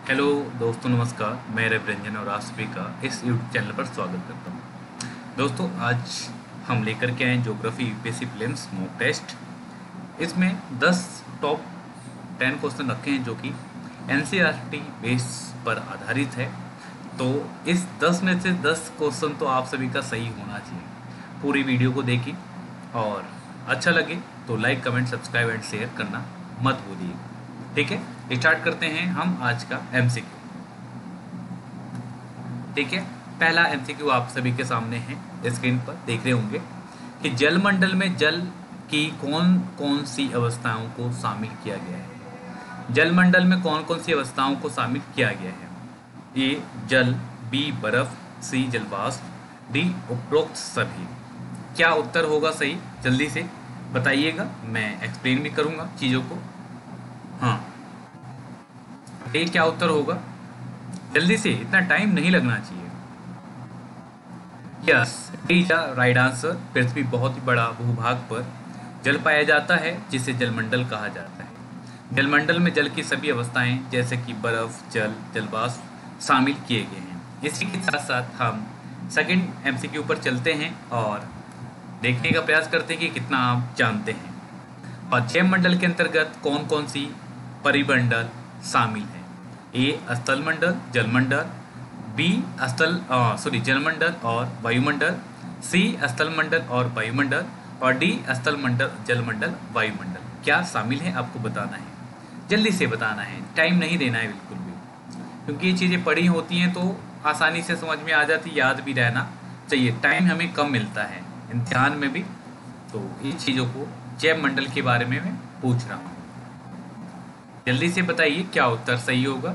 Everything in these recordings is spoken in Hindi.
हेलो दोस्तों, नमस्कार। मैं रविरंजन और आप सभी का इस यूट्यूब चैनल पर स्वागत करता हूँ। दोस्तों, आज हम लेकर के आए geography UPSC prelims mock test. इसमें 10 टॉप 10 क्वेश्चन रखे हैं जो कि एनसीईआरटी बेस पर आधारित है। तो इस 10 में से 10 क्वेश्चन तो आप सभी का सही होना चाहिए। पूरी वीडियो को देखें और अच्छा लगे तो like, comment, subscribe and share करना मत भूलिए। ठीक है, स्टार्ट करते हैं हम आज का एमसीक्यू। ठीक है, पहला एमसीक्यू आप सभी के सामने है, स्क्रीन पर देख रहे होंगे कि जलमंडल में जल की कौन कौन सी अवस्थाओं को शामिल किया गया है। जलमंडल में कौन कौन सी अवस्थाओं को शामिल किया गया है। ए जल, बी बर्फ, सी जलवाष्प, डी उपरोक्त सभी। क्या उत्तर होगा सही, जल्दी से बताइएगा, मैं एक्सप्लेन भी करूंगा चीज़ों को। हाँ, ये क्या उत्तर होगा, जल्दी से, इतना टाइम नहीं लगना चाहिए। Yes, is the right answer. पृथ्वी बहुत ही बड़ा भूभाग पर जल पाया जाता है जिसे जलमंडल कहा जाता है। जलमंडल में जल की सभी अवस्थाएं जैसे कि बर्फ, जल, जलवाष्प शामिल किए गए हैं। इसी के साथ साथ हम सेकंड एमसीक्यू पर चलते हैं और देखने का प्रयास करते हैं कि कितना आप जानते हैं। और जैवमंडल के अंतर्गत कौन कौन सी परिमंडल शामिल है। ए स्थलमंडल, जलमंडल, बी जलमंडल और वायुमंडल, सी स्थलमंडल और वायुमंडल और डी स्थलमंडल, जलमंडल, वायुमंडल। क्या शामिल है आपको बताना है, जल्दी से बताना है, टाइम नहीं देना है बिल्कुल भी, क्योंकि ये चीज़ें पढ़ी होती हैं तो आसानी से समझ में आ जाती, याद भी रहना चाहिए। टाइम हमें कम मिलता है इम्तिहान में भी, तो इन चीज़ों को जैव मंडल के बारे में मैं पूछ रहा हूँ। जल्दी से बताइए क्या उत्तर सही होगा।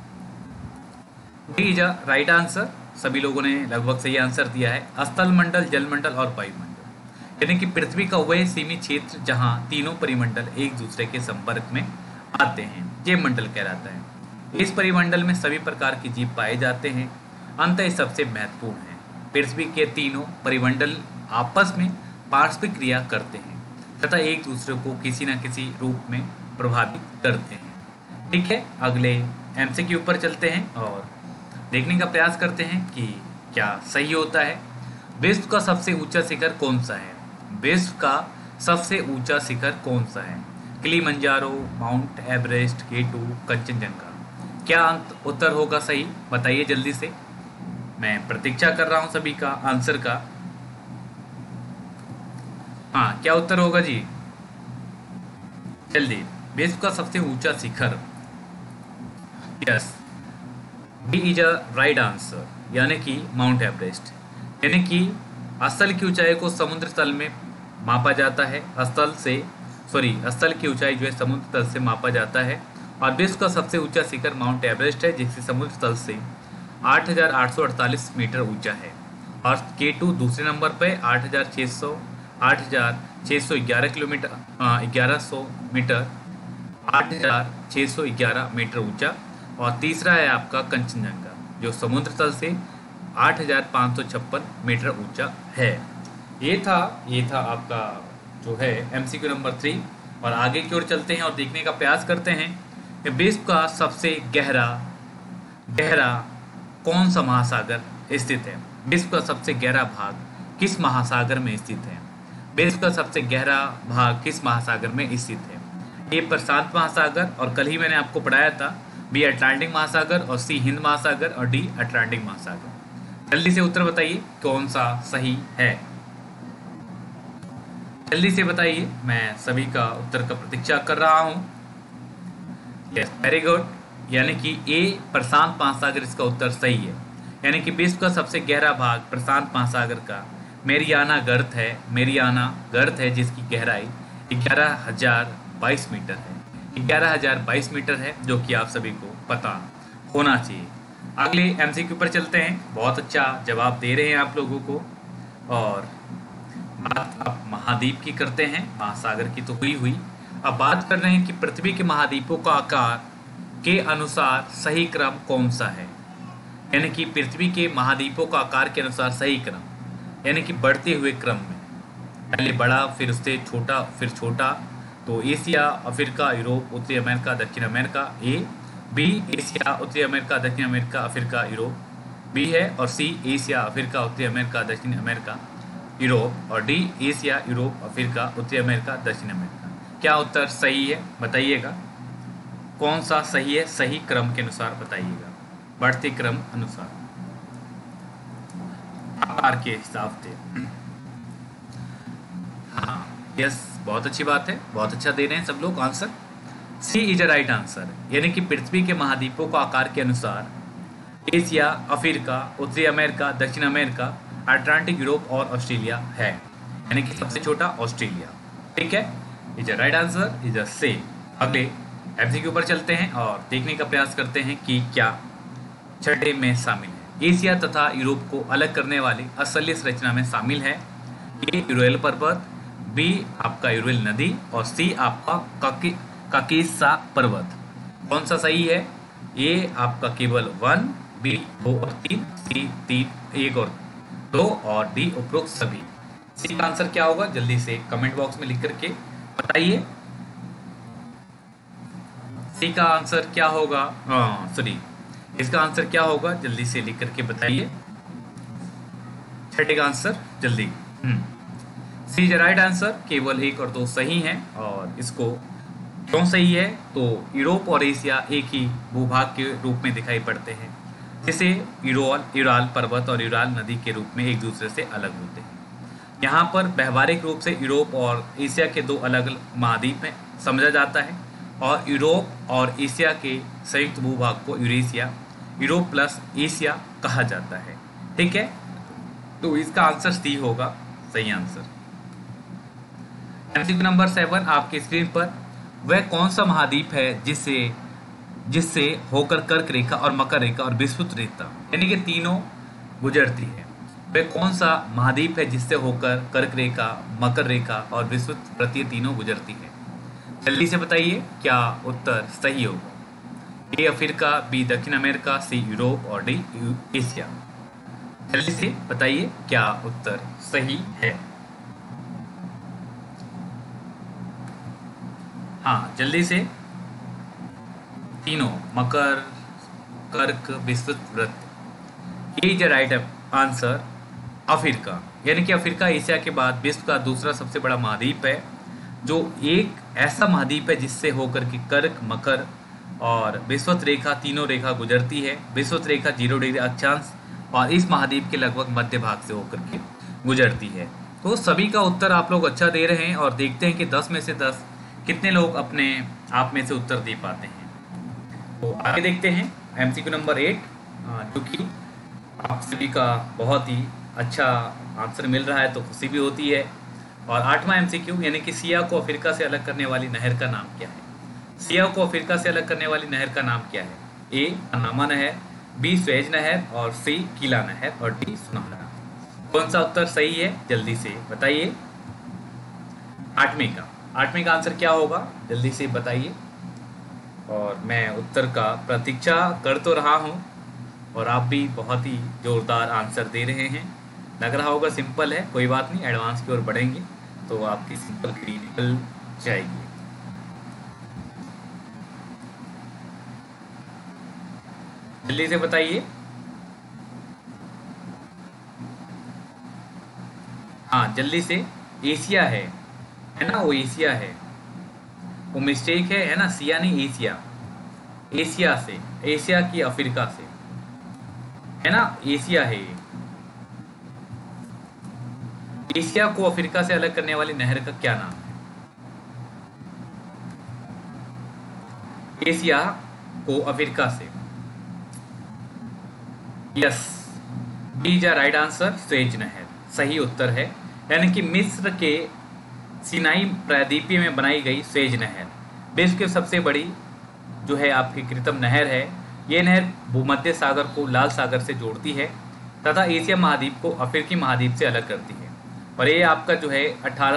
D is right answer. सभी लोगों ने लगभग सही आंसर दिया है। स्थल मंडल, जलमंडल और वायुमंडल, यानी कि पृथ्वी का वह सीमित क्षेत्र जहां तीनों परिमंडल एक दूसरे के संपर्क में आते हैं, जैव मंडल कहलाता है। इस परिमंडल में सभी प्रकार के जीव पाए जाते हैं। अंततः सबसे महत्वपूर्ण है, पृथ्वी के तीनों परिमंडल आपस में पारस्परिक क्रिया करते हैं तथा एक दूसरे को किसी न किसी रूप में प्रभावित करते हैं। ठीक है, अगले एमसीक्यू पर चलते हैं और देखने का प्रयास करते हैं कि क्या सही होता है। विश्व का सबसे ऊंचा शिखर कौन सा है। विश्व का सबसे ऊंचा शिखर कौन सा है। Kilimanjaro, mount Everest, K2, Kanchenjunga. क्या उत्तर होगा सही, बताइए जल्दी से, मैं प्रतीक्षा कर रहा हूं सभी का आंसर का। हाँ, क्या उत्तर होगा जी, जल्दी। विश्व का सबसे ऊंचा शिखर, yes, B is a right answer, यानी कि माउंट एवरेस्ट। यानी कि स्थल की ऊंचाई को समुद्र तल में मापा जाता है, स्थल की ऊंचाई जो है समुद्र तल से मापा जाता है। और विश्व का सबसे ऊंचा शिखर माउंट एवरेस्ट है, जिसे समुद्र तल से 8,848 मीटर ऊंचा है। और K2 दूसरे नंबर पे 8,611 किलोमीटर 1100 मीटर 8,611 मीटर ऊंचा। और तीसरा है आपका कंचनजंगा, जो समुद्र तल से 8,556 मीटर ऊंचा है। ये था आपका जो है एमसीक्यू नंबर 3। और आगे की ओर चलते हैं और देखने का प्रयास करते हैं कि विश्व का सबसे गहरा कौन सा महासागर स्थित है। विश्व का सबसे गहरा भाग किस महासागर में स्थित है। विश्व का सबसे गहरा भाग किस महासागर में स्थित है। ए प्रशांत महासागर, और कल ही मैंने आपको पढ़ाया था, बी अटलांटिक महासागर, और सी हिंद महासागर, और डी अटलांटिक महासागर। जल्दी से उत्तर बताइए कौन सा सही है, जल्दी से बताइए, मैं सभी का उत्तर का प्रतीक्षा कर रहा हूं। यस, वेरी गुड, यानी कि ए प्रशांत महासागर इसका उत्तर सही है। यानी कि विश्व का सबसे गहरा भाग प्रशांत महासागर का मेरियाना गर्त है जिसकी गहराई 11,022 मीटर है। 11,022 मीटर है, जो कि आप सभी को पता होना चाहिए। अगले एमसीक्यू पर चलते हैं। बहुत अच्छा जवाब दे रहे हैं आप लोगों को। और बात अब महाद्वीप की करते हैं, महासागर की तो हुई। अब बात कर रहे हैं कि पृथ्वी के महाद्वीपों का आकार के अनुसार सही क्रम कौन सा है। यानी कि पृथ्वी के महाद्वीपों का आकार के अनुसार सही क्रम, यानी कि बढ़ते हुए क्रम में, पहले बड़ा, फिर उससे छोटा, फिर छोटा। तो एशिया, अफ्रीका, यूरोप, उत्तरी अमेरिका, दक्षिण अमेरिका, ए बी एशिया, उत्तरी अमेरिका, दक्षिण अमेरिका, अफ्रीका, यूरोप बी है, और सी एशिया, अफ्रीका, उत्तरी अमेरिका, दक्षिण अमेरिका, यूरोप, और डी एशिया, यूरोप, अफ्रीका, उत्तरी अमेरिका, दक्षिण अमेरिका। क्या उत्तर सही है बताइएगा, कौन सा सही है, सही क्रम के अनुसार बताइएगा, बढ़ते क्रम अनुसार आकार के हिसाब से। हाँ यस, बहुत अच्छी बात है, बहुत अच्छा दे रहे हैं सब लोग answer. C is a right answer, यानी कि पृथ्वी के महाद्वीपों को आकार के अनुसार एशिया, अफ्रीका, उत्तरी अमेरिका, दक्षिण अमेरिका, अटलांटिक, यूरोप और ऑस्ट्रेलिया है, यानी कि सबसे छोटा ऑस्ट्रेलिया। ठीक है, is a right answer, is a से। अगले एमसीक्यू पर चलते हैं और देखने का प्रयास करते हैं कि क्या छठे में शामिल है। एशिया तथा यूरोप को अलग करने वाली असल्य संरचना में शामिल है ए यूरेल पर्वत, बी आपका यूरेल नदी, और सी आपका काकेशा पर्वत। कौन सा सही है? ए आपका केवल 1, बी 2 और 3, सी 3 1 और 2, और डी उपरोक्त सभी। सी का आंसर क्या होगा जल्दी से कमेंट बॉक्स में लिख करके बताइए। सी का आंसर क्या होगा? सॉरी, इसका आंसर क्या होगा जल्दी से लिख करके बताइए, छठे का आंसर जल्दी। सी इज राइट आंसर, केवल 1 और 2 सही हैं। और इसको क्यों सही है? तो यूरोप और एशिया एक ही भूभाग के रूप में दिखाई पड़ते हैं, जिसे यूराल पर्वत और यूराल नदी के रूप में एक दूसरे से अलग होते हैं। यहाँ पर व्यवहारिक रूप से यूरोप और एशिया के 2 अलग अलग महाद्वीप में समझा जाता है, और यूरोप और एशिया के संयुक्त भूभाग को यूरेशिया, यूरोप प्लस एशिया कहा जाता है। ठीक है, तो इसका आंसर सी होगा सही आंसर। एमसीक्यू नंबर 7 आपके स्क्रीन पर, वह कौन सा महाद्वीप है जिससे होकर कर्क रेखा और मकर रेखा और विषुवत रेखा यानी कि तीनों गुजरती है? वह कौन सा महाद्वीप है जिससे होकर कर्क रेखा, मकर रेखा और विषुवत वृत्तीय तीनों गुजरती है? जल्दी से बताइए क्या उत्तर सही होगा। ए अफ्रीका, बी दक्षिण अमेरिका, सी यूरोप और डी एशिया। जल्दी से बताइए क्या उत्तर सही है। हाँ जल्दी से, तीनों मकर, कर्क, विषुवत वृत्त। Is the right answer Africa, यानी कि अफ्रीका एशिया के बाद विश्व का दूसरा सबसे बड़ा महाद्वीप है, जो एक ऐसा महाद्वीप है जिससे होकर के कर्क, मकर और विषुवत रेखा तीनों रेखा गुजरती है। विषुवत रेखा 0 डिग्री अक्षांश और इस महाद्वीप के लगभग मध्य भाग से होकर के गुजरती है। तो सभी का उत्तर आप लोग अच्छा दे रहे हैं, और देखते हैं कि 10 में से 10 कितने लोग अपने आप में से उत्तर दे पाते हैं। तो आगे देखते हैं एमसीक्यू नंबर 8, जो कि आप सभी का बहुत ही अच्छा आंसर मिल रहा है तो खुशी भी होती है। और 8वां एमसीक्यू, यानी कि सिया को अफ्रीका से अलग करने वाली नहर का नाम क्या है? सिया को अफ्रीका से अलग करने वाली नहर का नाम क्या है? ए पनामा नहर, बी स्वेज नहर, और सी किला नहर, और डी सुनहरा। कौन सा उत्तर सही है जल्दी से बताइए। 8वें का आंसर क्या होगा जल्दी से बताइए। और मैं उत्तर का प्रतीक्षा कर तो रहा हूँ, और आप भी बहुत ही जोरदार आंसर दे रहे हैं। लग रहा होगा सिंपल है, कोई बात नहीं, एडवांस की ओर बढ़ेंगे तो आपकी सिंपल क्रिटिकल जाएगी। जल्दी से बताइए। हाँ जल्दी से, एशिया है ना, वो एशिया है, वो मिस्टेक है ना, सिया नहीं एशिया। एशिया से, एशिया की अफ्रीका से, है ना, एशिया है ये। एशिया को अफ्रीका से अलग करने वाली नहर का क्या नाम है? एशिया को अफ्रीका से, yes, B is right answer, Suez नहर सही उत्तर है। यानी कि मिस्र के सिनाई प्रायद्वीपीय में बनाई गई स्वेज नहर विश्व की सबसे बड़ी जो है आपकी कृत्रिम नहर है। ये नहर भूमध्य सागर को लाल सागर से जोड़ती है तथा एशिया महाद्वीप को अफ्रीकी महाद्वीप से अलग करती है। और ये आपका जो है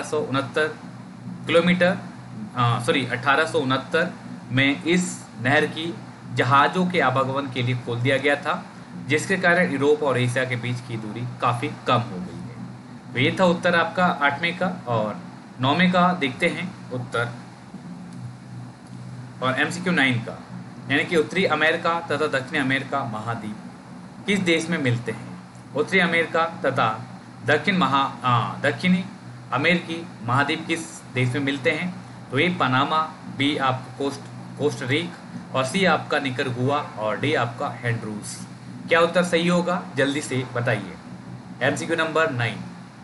1869 में इस नहर की जहाज़ों के आवागमन के लिए खोल दिया गया था, जिसके कारण यूरोप और एशिया के बीच की दूरी काफ़ी कम हो गई है। तो ये था उत्तर आपका 8वें का। और 9वें का देखते हैं उत्तर, और एमसीक्यू 9 का। यानी कि उत्तरी अमेरिका तथा दक्षिण अमेरिका महाद्वीप किस देश में मिलते हैं? उत्तरी अमेरिका तथा दक्षिणी अमेरिकी महाद्वीप किस देश में मिलते हैं? तो ये पनामा, बी आपका कोस्टरिक और सी आपका निकरगुआ और डी आपका हैंड्रूस। क्या उत्तर सही होगा? जल्दी से बताइए। MCQ नंबर 9,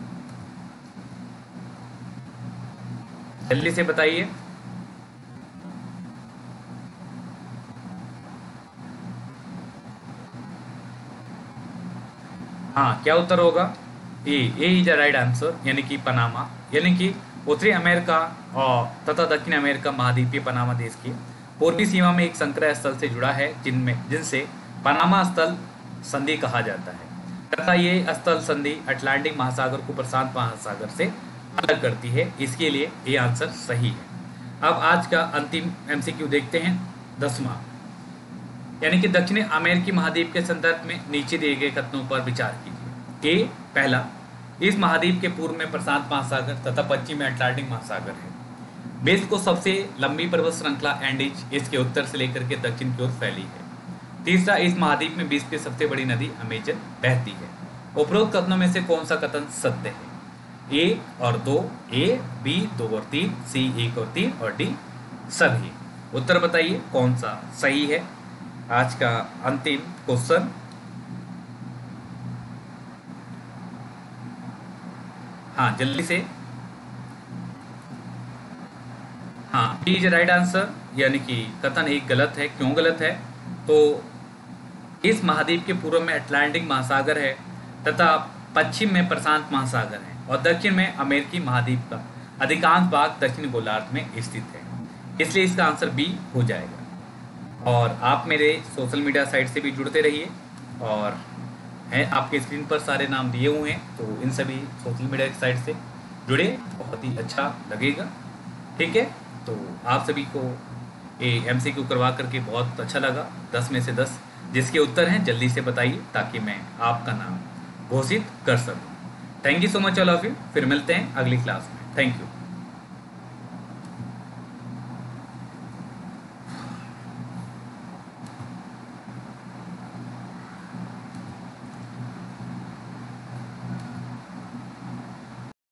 जल्दी से बताइए। हाँ, क्या उत्तर होगा? A is the right answer, यानी कि पनामा, यानी कि उत्तरी अमेरिका और तथा दक्षिण अमेरिका महाद्वीपीय पनामा देश की पूर्वी सीमा में एक संक्रय स्थल से जुड़ा है जिनसे पनामा स्थल संधि कहा जाता है तथा ये स्थल संधि अटलांटिक महासागर को प्रशांत महासागर से अलग करती है। इसके लिए ये आंसर सही है। अब आज का अंतिम MCQ देखते हैं, 10वां, यानी कि दक्षिण अमेरिकी महाद्वीप के संदर्भ में नीचे दिए गए कथनों पर विचार कीजिए। ए पहला, इस महाद्वीप के पूर्व में प्रशांत महासागर तथा पश्चिम में अटलांटिक महासागर है। विश्व को सबसे लंबी पर्वत श्रृंखला एंडीज इसके उत्तर से लेकर के दक्षिण की ओर फैली है। तीसरा, इस महाद्वीप में विश्व की सबसे बड़ी नदी अमेजन बहती है। उपरोक्त कथनों में से कौन सा कथन सत्य है? ए और 2, ए, बी 2 और 3, सी 1 और 3 और डी सभी। उत्तर बताइए कौन सा सही है। आज का अंतिम क्वेश्चन, हाँ जल्दी से, हाँ बी इज राइट आंसर, यानी कि कथन एक गलत है। क्यों गलत है? तो इस महाद्वीप के पूर्व में अटलांटिक महासागर है तथा पश्चिम में प्रशांत महासागर है और दक्षिण में अमेरिकी महाद्वीप का अधिकांश भाग दक्षिण गोलार्ध में स्थित है, इसलिए इसका आंसर बी हो जाएगा। और आप मेरे सोशल मीडिया साइट से भी जुड़ते रहिए और हैं आपके स्क्रीन पर सारे नाम दिए हुए हैं, तो इन सभी सोशल मीडिया की साइट से जुड़े, बहुत ही अच्छा लगेगा। ठीक है, तो आप सभी को ये MCQ करवा करके बहुत अच्छा लगा। 10 में से 10 जिसके उत्तर हैं जल्दी से बताइए ताकि मैं आपका नाम घोषित कर सकूं। Thank you so much all of you. फिर मिलते हैं अगली क्लास में। Thank you.